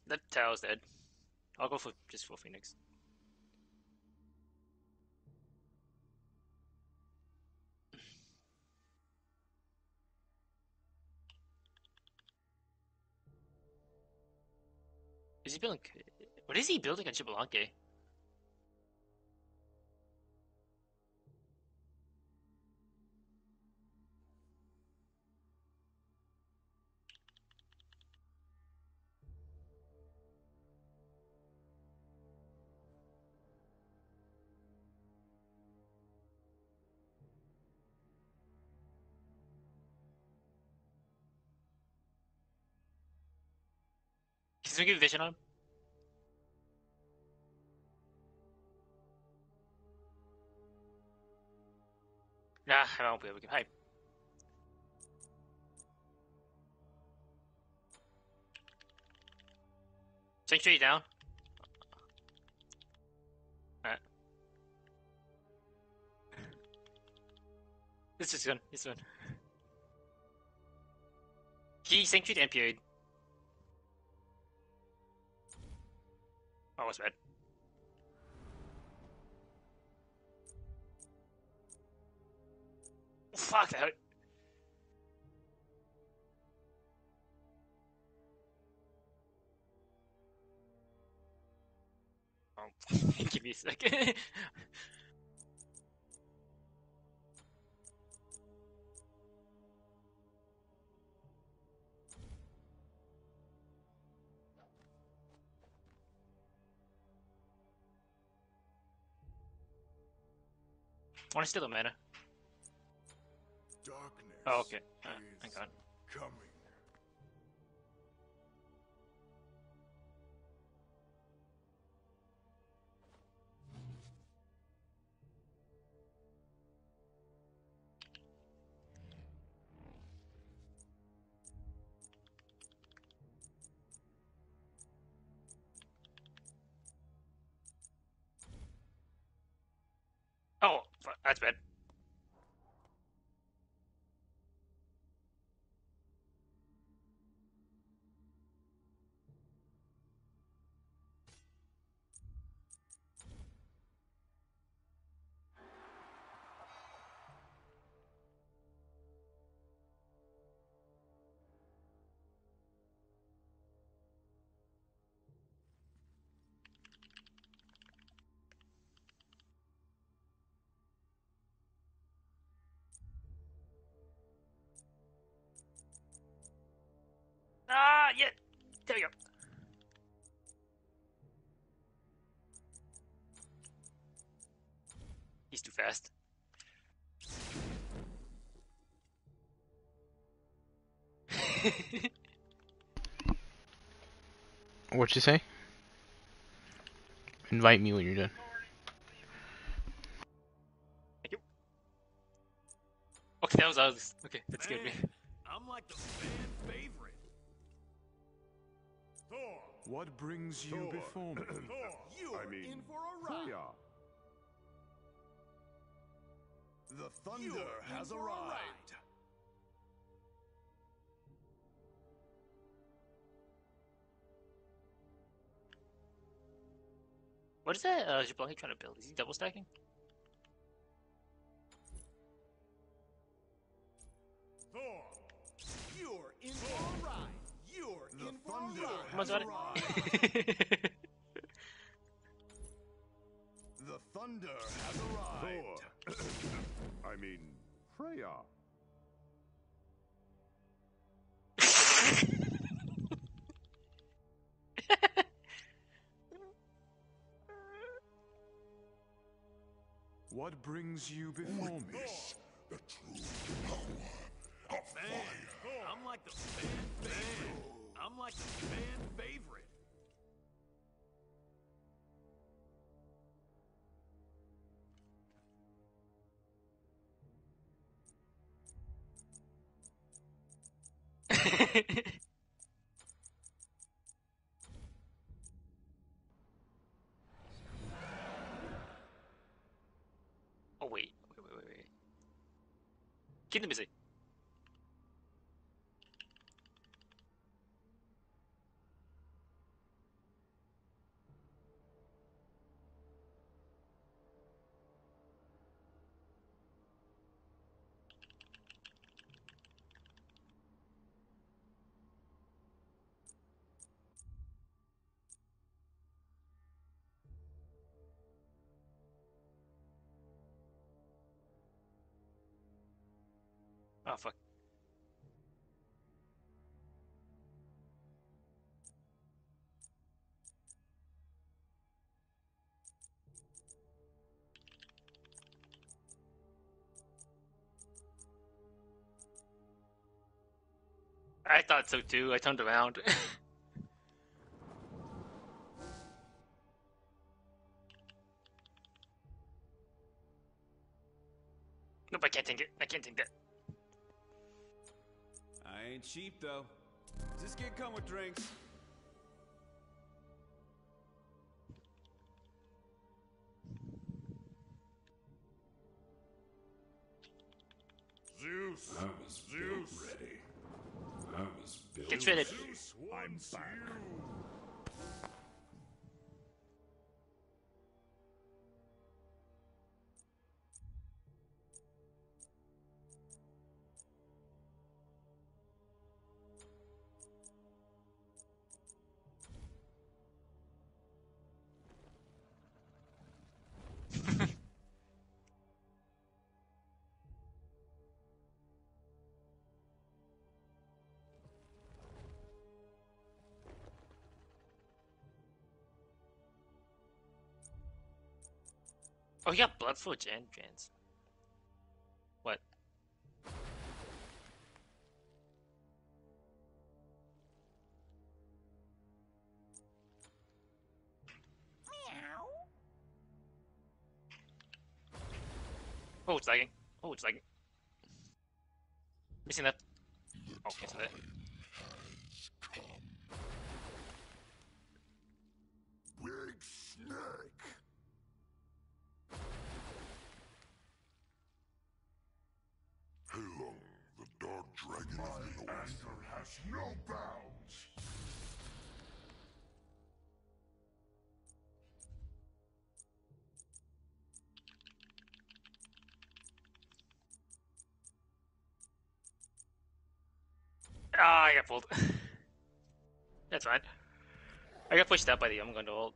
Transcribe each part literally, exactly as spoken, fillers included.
That tower's dead. I'll go for just for Phoenix. Is he building? What is he building on Xbalanque? Can someone give vision on him? Nah, I won't be able to. Hey. Sanctuary down. Alright. This is good. This one. He sanctuary and period. Oh, what's bad? Fuck that. Oh, give me a second. I want to steal the mana. Darkness Oh, okay. Uh, hang on. coming. Oh, fuck, that's bad. Ah, yeah. There we go. He's too fast. What'd you say? Invite me when you're done. Thank you. Okay, that was ours. Okay, that scared me. I'm like the fan favorite. Thor. What brings you Thor. before me? Thor. You're I mean, in for a ride. Freya. The thunder You're has in for a arrived. ride. What is that uh, Xbalanque trying to build? Is he double stacking? Thor. You're in for a ride. You're The in for thunder a ride. Come on, has Zod. arrived. The thunder has arrived. Thor. I mean, Freya. What brings you before me? The true power of fire. I'm like the fan favorite. I'm like the fan favorite. Oh wait, wait, wait, wait, wait. Kingdom is it? Oh fuck. I thought so too. I turned around. Nope, I can't take it. I can't take that. I ain't cheap though. Just get come with drinks. Zeus! I was Zeus! built ready. I was built Get traded. Zeus I'm wants back. you. Oh, you got blood for Jan Jans. What? Oh, it's lagging. Oh, it's lagging. Missing that. Oh, cancel that. Big snake! Hail, the dark dragon of the north. Anger has no bounds! Ah, I got pulled. That's fine. I got pushed out by the I'm going to ult.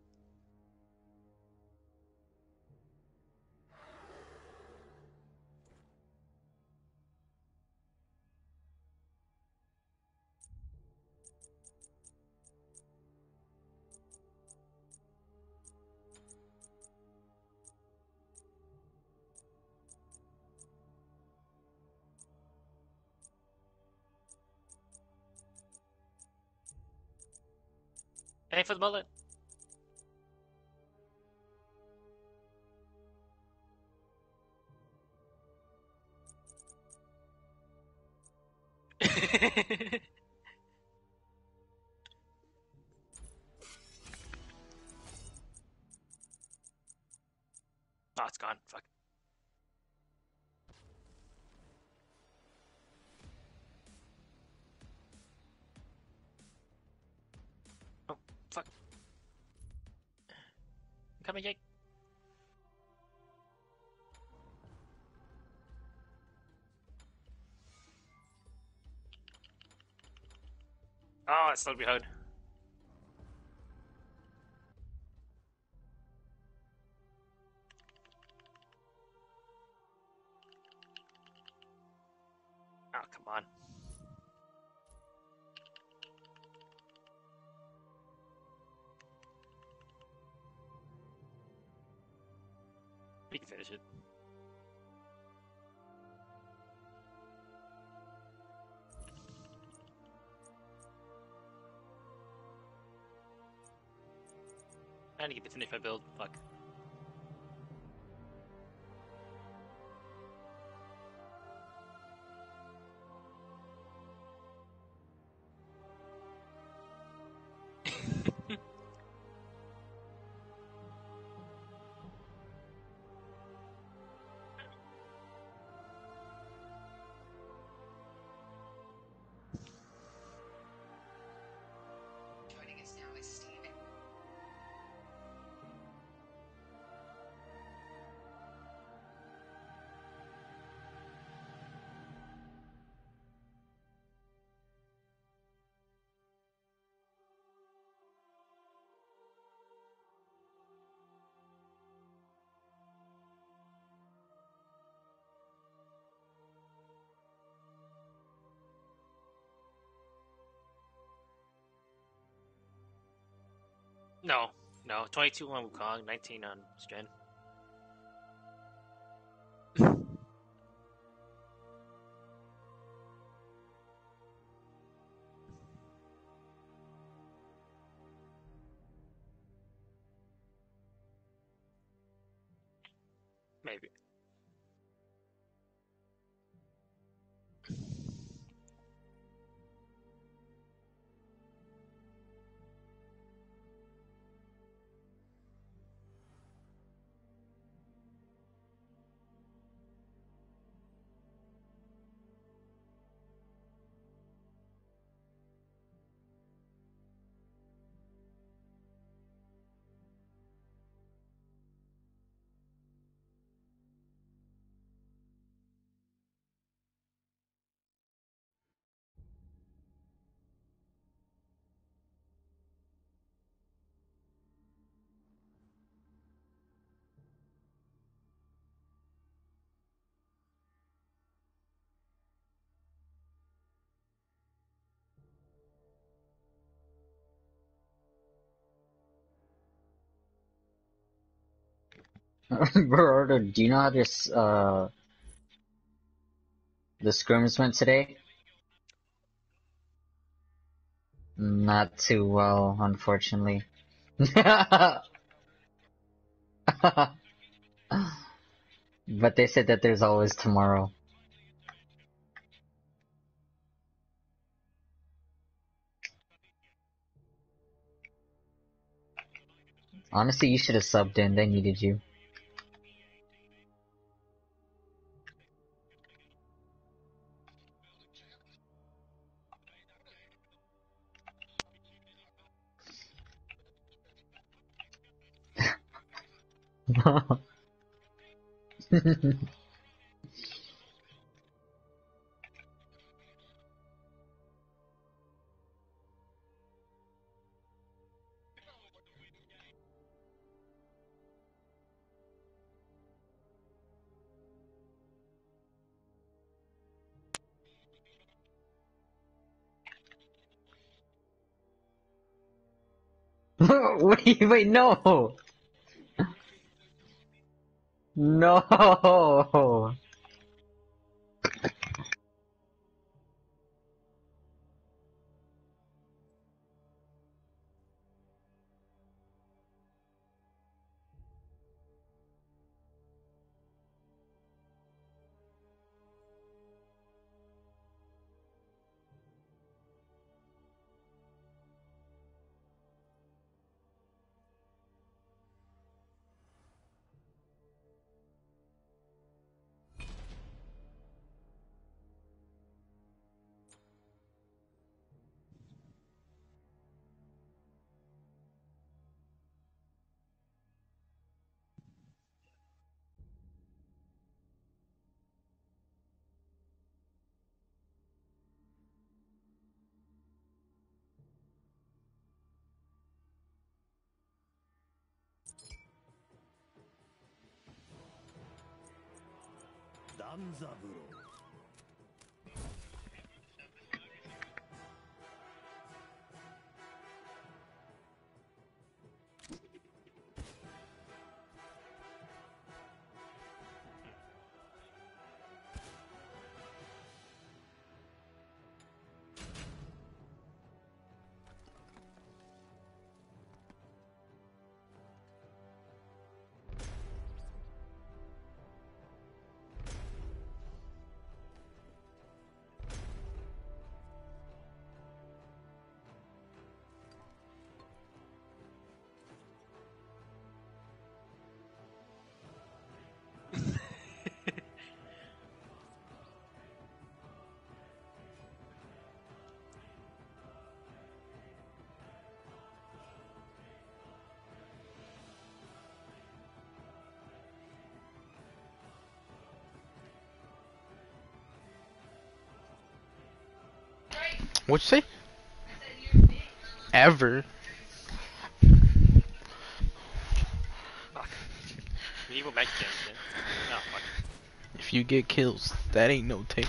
Aim for the bullet. Oh, it's gone. Fuck. Oh, fuck. I'm coming, Jake. Oh, it's still behind. Oh, come on. We can finish it. I need to get to finish my build. Fuck. Joining us now is Steven. No, no. twenty-two on Wukong, nineteen on Stren. Maybe. Bro, do you know how this, uh, the scrims went today? Not too well, unfortunately. But they said that there's always tomorrow. Honestly, you should have subbed in, they needed you. What do you, wait, no! No! Danzaburo. What'd you say? Ever. Fuck. We need more match games, man. Oh, fuck. If you get kills, that ain't no tape.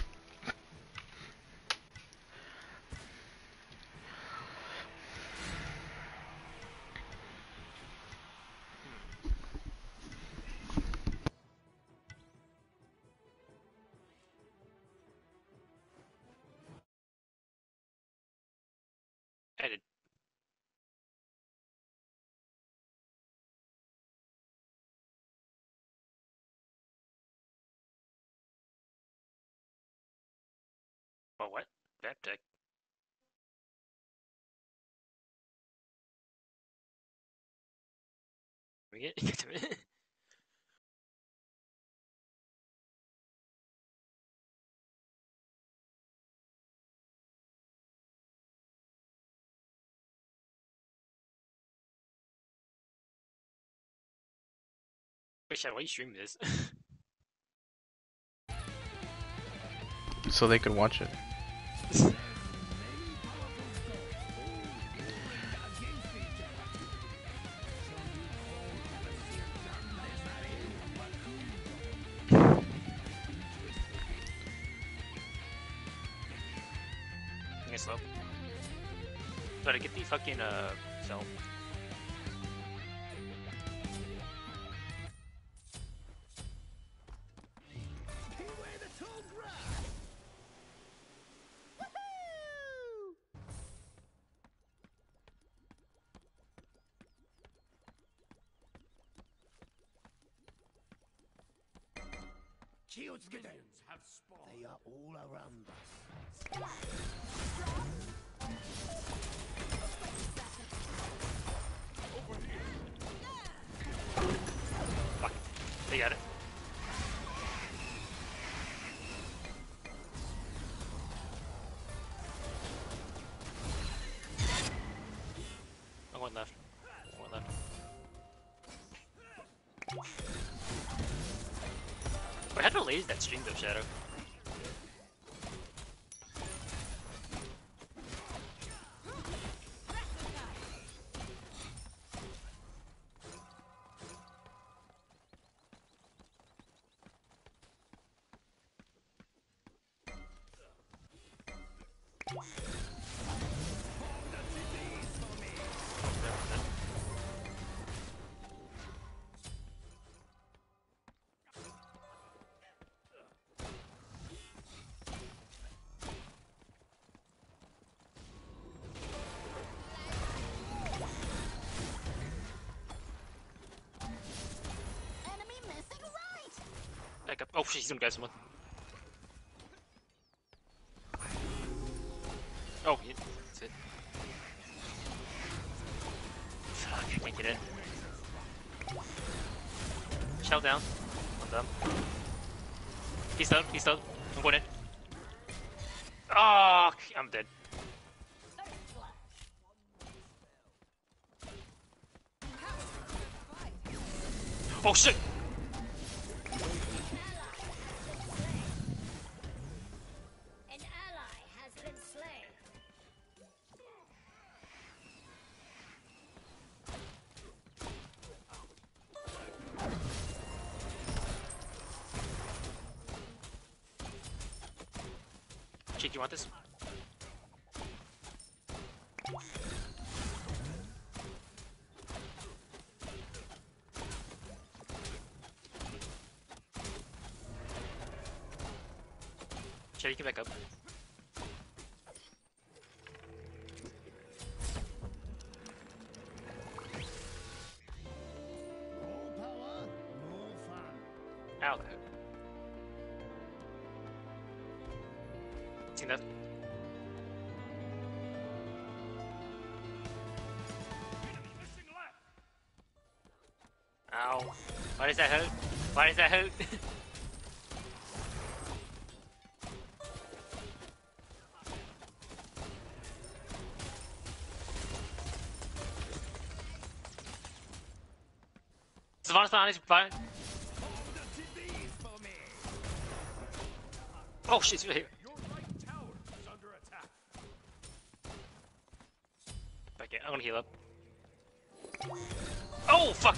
Oh, what? Baptech. We get get to it. Wait, Shadow, why are you streaming this? So they could watch it. Get slow. Gotta get the fucking uh cell. Minions have spawned. They are all around us. Fuck. They got it. I'm going left. I'm going left. Wait, how delayed is that stream though, Shadow? Enemy missing right. Back up. Oh shit, he's gonna grab someone. Oh, yeah, that's it. Fuck, I can't get in. Shell down. I'm done. He's done, he's done. I'm going in. Oh, I'm dead. Oh shit! An ally has been slain. Chick, you want this? Sure, you can back up. More power, more fun. Ow, that hurt. Seen that? Missing left. Ow. Why does that hurt? Why does that hurt? Savannah's behind us, behind. Oh shit, he's right here. Your right tower is under attack. Back in. I'm gonna heal up. Oh fuck!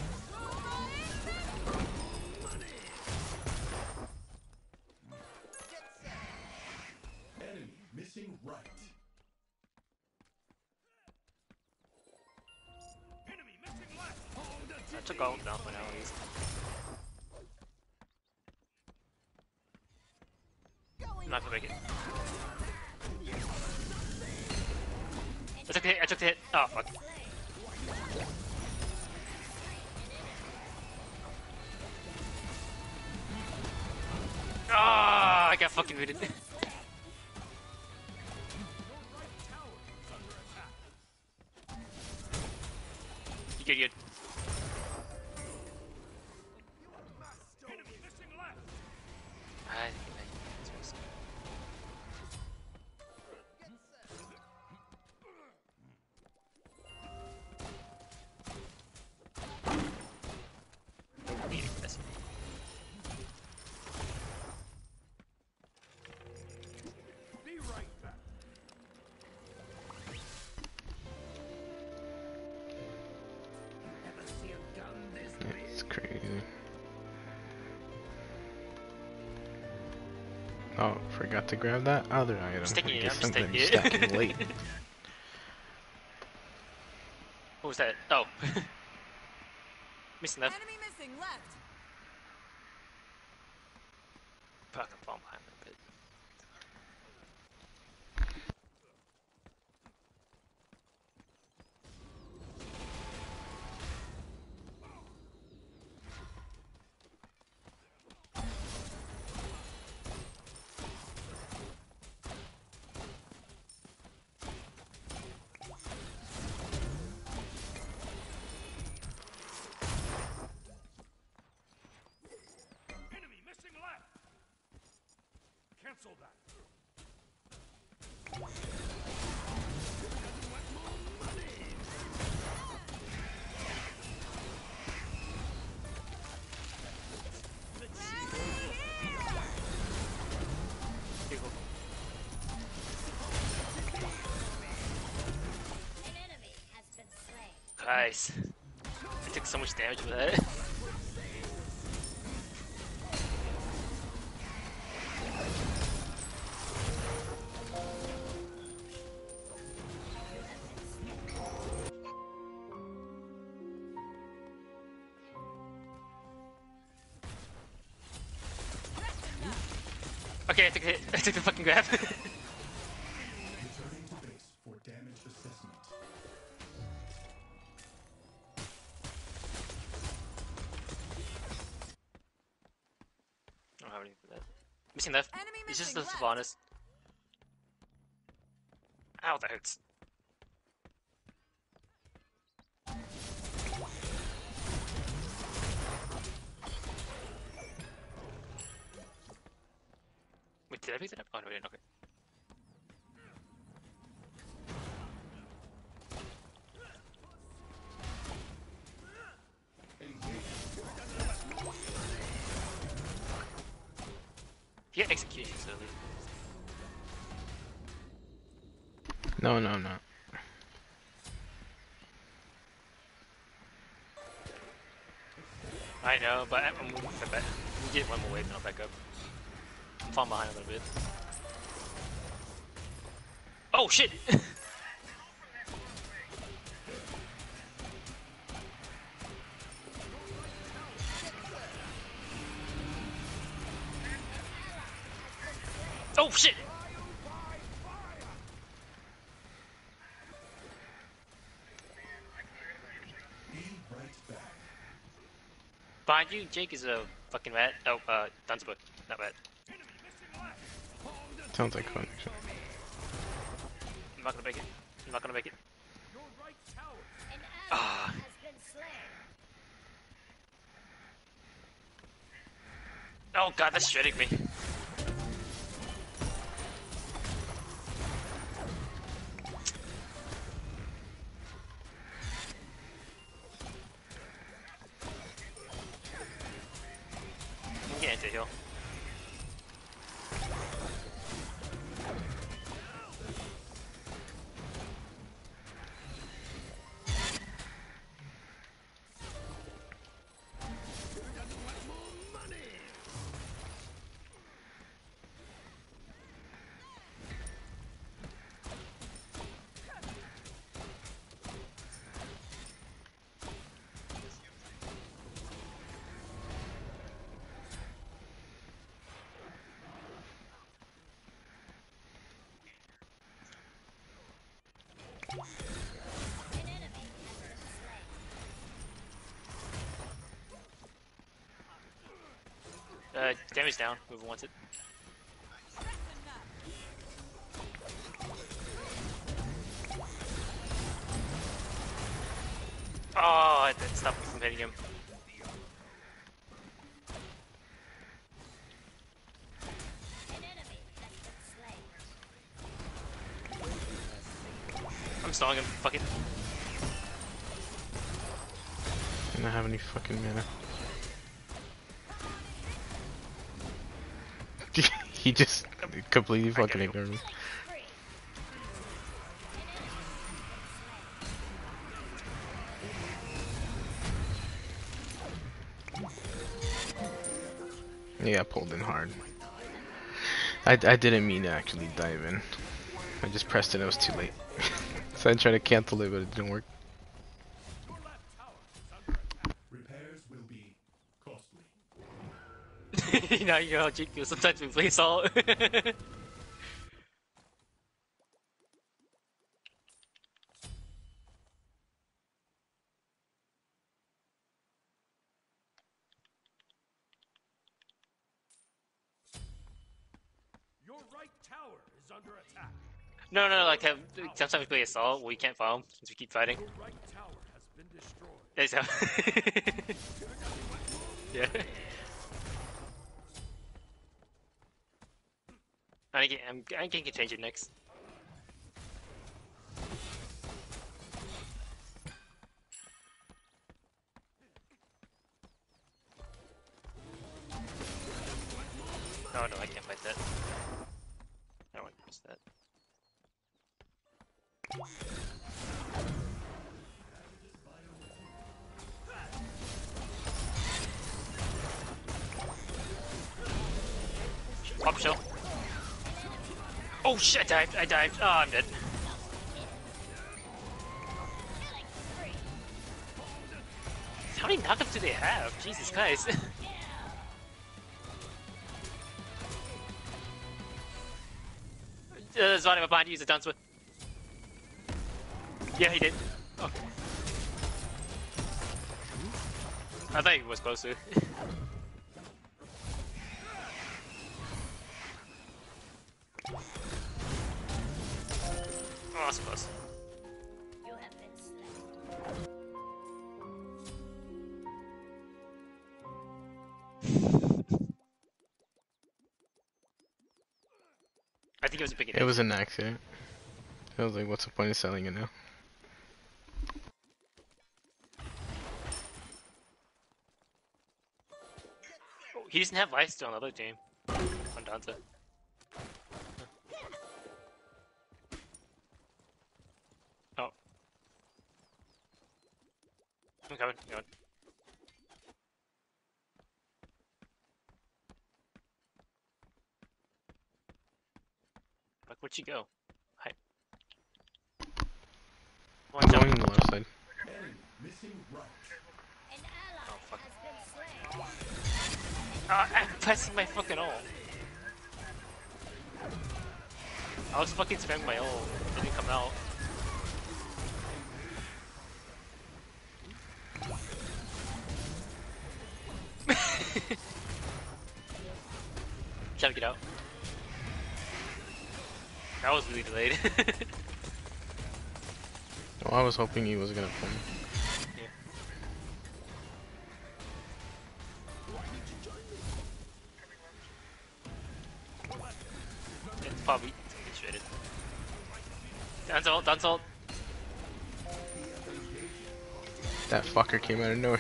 Enemy missing right. Enemy missing left. I took all down for now at least. I'm not gonna make it. I took the hit, I took the hit. Oh fuck. Ah, I got fucking muted. Good, good. Enemy missing left. I think I this. Be right back. Ever see a gun this It's crazy. Oh, forgot to grab that other item. Just taking I it, guess I'm just something taking it. stacking late. What was that? Oh. Missing that. Enemy missing left. Fuck, I'm falling behind a bit. enemy missing left. Cancel that. Here you go. An enemy has been slain. Guys. I took so much damage with that. Okay, I took a hit. I took the fucking grab. Returning to base for damage assessment. I don't have anything for that. Missing left. Enemy It's just missing the left. Sylvanas. Ow, that hurts. Wait, did I pick that up? Oh no, I didn't. Okay. He had execution, so at least. No, no, no. I know, but I'm, I'm moving for back. We get one more wave and I'll back up. I'm falling behind a little bit. Oh shit! Oh shit! Be right back. Behind you, Jake is a fucking rat. Oh, uh, Dunsbook, not rat. Sounds like connection. I'm not gonna make it. I'm not gonna make it. Your right tower. An ally Ah. has been slain. Oh god, that's shredding me. I'm getting into heal. An enemy has been slain. Uh, damage down. Whoever wants it. Oh, that to stop me from hitting him. An enemy has been slain. I'm stalling him. Fuck it. I don't have any fucking mana. He just completely fucking ignored me. Yeah, I pulled in hard. I, I didn't mean to actually dive in. I just pressed it and it was too late. So I tried to cancel it, but it didn't work. Repairs will be costly. You know, you know how Jake feels. Sometimes we play Assault. Your right tower is under attack. No, no, like have, sometimes we play Assault where we can't farm since we keep fighting. Your right tower has been destroyed. That's how. Yeah. I think I'm, I think I can change it next. No, no, I can't fight that. I don't want to use that. Pop shell. Oh shit, I dived, I dived. Oh, I'm dead. How many knockups do they have? Jesus Christ. Uh, Zvonima behind you, use a dance with. Yeah, he did. Oh. I thought he was close to. Oh, that's close. You have been slain. I think it was a big It was an accident. I was like, what's the point of selling it now? Oh, he doesn't have life still on the other team. On Danza. Oh. I'm coming, I'm coming. Like, where'd you go? Hi. Come on, I'm jump. going on the left side. Enemy missing right. An ally Oh, fuck. has been slain. Uh, I'm pressing my fucking ult. I was fucking spamming my ult. It didn't come out. Trying to get out. That was really delayed. Well, I was hoping he was gonna pull me. Yeah. It's probably it's shredded. Dance ult, dance ult. That fucker came out of nowhere.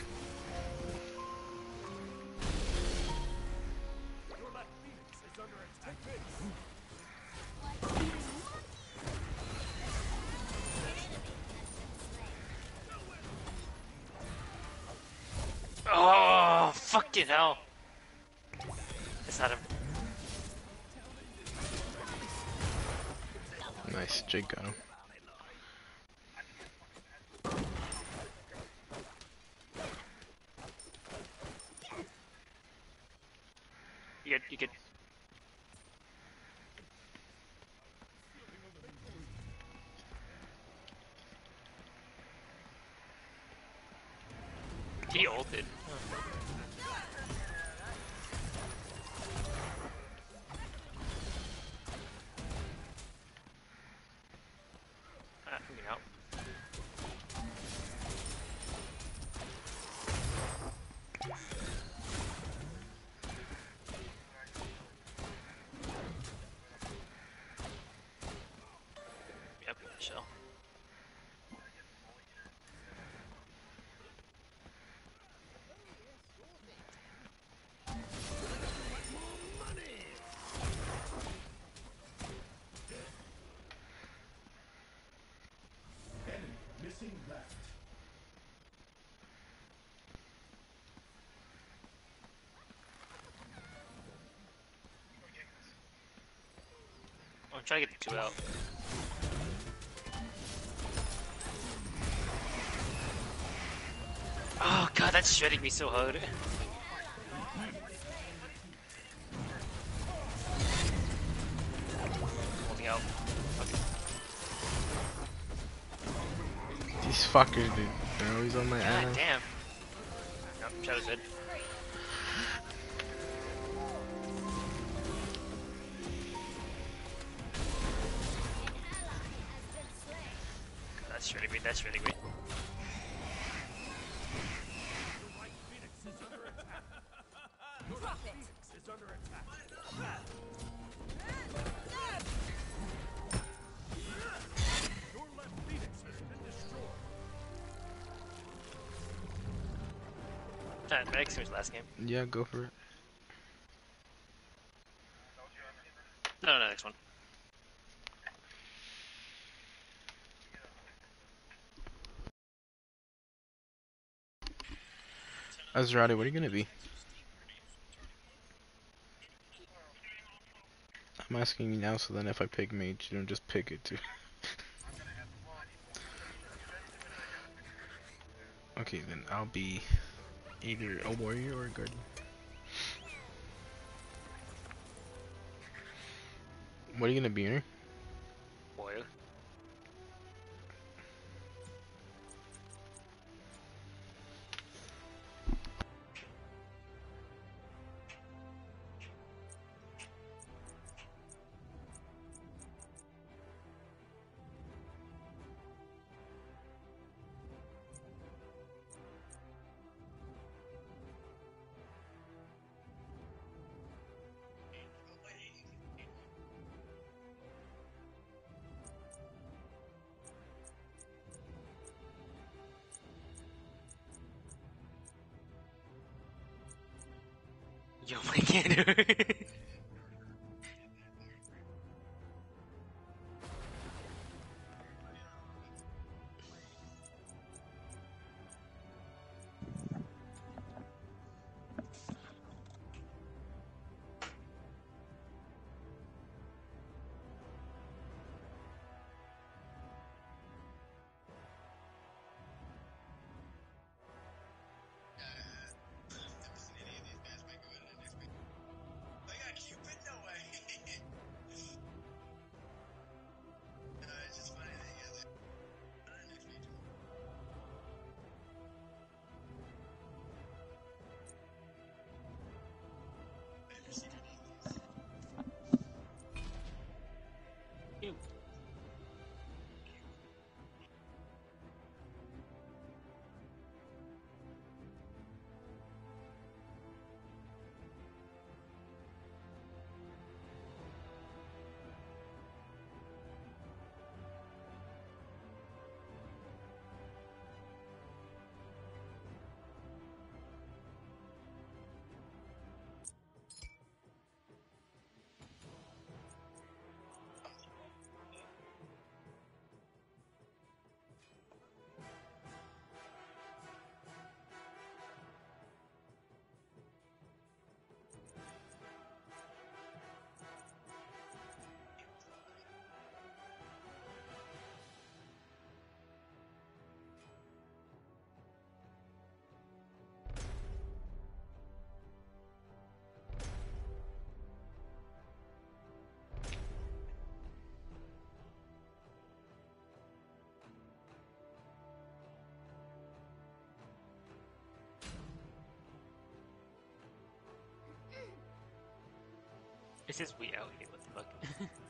Your left Phoenix is under attack. Oh, fucking hell. It's not him. Nice, Jake got him. You good, you good. He ulted. Ah, moving out. I'm trying to get the two out. Oh god, that's shredding me so hard. Holding out. Okay. These fuckers, dude. They're always on my God ass. damn. Nope, Shadow's dead. That's shredding me, that's shredding me. Is under attack. Your left Phoenix has been destroyed. Alright, next was last game. Yeah, go for it. No, no, next one. Azrati, what are you gonna be? I'm asking you now, so then if I pick mage, you don't just pick it too. Okay, then I'll be either a warrior or a guardian. What are you gonna be, Aaron? Boyle. Yo, I can't do it. Ew. It says we out here, what the fuck?